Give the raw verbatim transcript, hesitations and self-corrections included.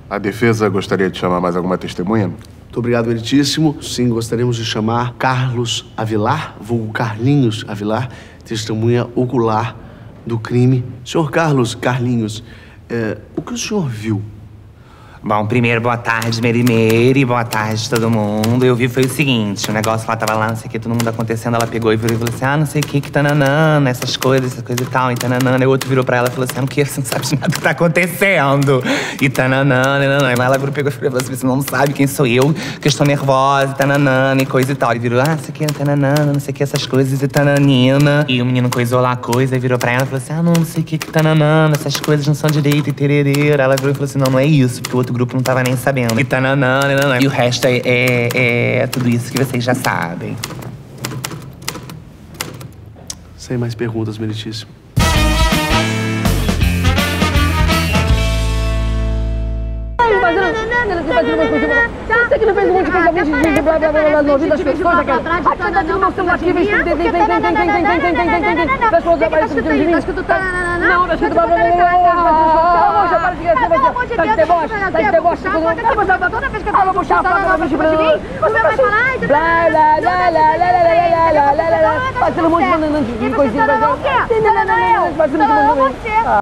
A defesa gostaria de chamar mais alguma testemunha? Muito obrigado, meritíssimo. Sim, gostaríamos de chamar Carlos Avilar, vulgo Carlinhos Avilar, testemunha ocular do crime. Senhor Carlos, Carlinhos, é, o que o senhor viu? Bom, primeiro, boa tarde, Merimeire, boa tarde todo mundo. Eu vi foi o seguinte, o negócio lá tava lá, não sei o que, todo mundo acontecendo, ela pegou e virou e falou assim, ah, não sei o que, que tananana, essas coisas, essas coisas e tal, e tananana. E o outro virou pra ela e falou assim, ah, não quero, você não sabe de nada do que tá acontecendo. E tananana, e ela virou, pegou e falou assim, você não sabe quem sou eu, que eu estou nervosa, e tananana, e coisa e tal. E virou, ah, não sei o que, tananana, não sei o que, essas coisas, e tananina. E o menino coisou lá a coisa, e virou pra ela e falou assim, ah, não, não sei o que, que tananana, essas coisas não são direito, e terereira. Ela virou e falou assim, não, não é isso, porque o outro grupo não tava nem sabendo. E tananana, e o resto é, é, é tudo isso que vocês já sabem. Sem mais perguntas, meritíssimo. Você que não fez um monte de coisa, de blá blá blá blá no ouvido das pessoas, cara. Ai, você tá dando meu celular aqui, vem, tem, tem, tem, tem, tem, tem, tem, tem, tem, tem, tem, tem, tem, tem. Das coisas aparecem de mim. Tá escrito tananana? Não, tá escrito blá blá blá blá blá. Já para de graça, você. Tá de deboche, tá de deboche. Toda vez que eu falo puxar a faca na frente de mim, você vai falar, blá blá blá blá blá blá blá blá blá. Fazendo um monte de coisinha. Fazendo um monte de coisinha.